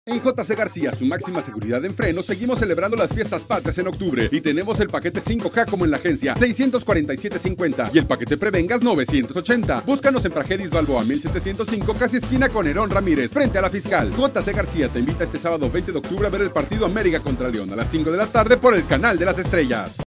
En JC García, su máxima seguridad en frenos, seguimos celebrando las fiestas patrias en octubre y tenemos el paquete 5K como en la agencia, 647.50 y el paquete Prevengas 980. Búscanos en Praxedis Balboa 1705, casi esquina con Herón Ramírez, frente a la Fiscal. JC García te invita este sábado 20 de octubre a ver el partido América contra León a las 5 de la tarde por el Canal de las Estrellas.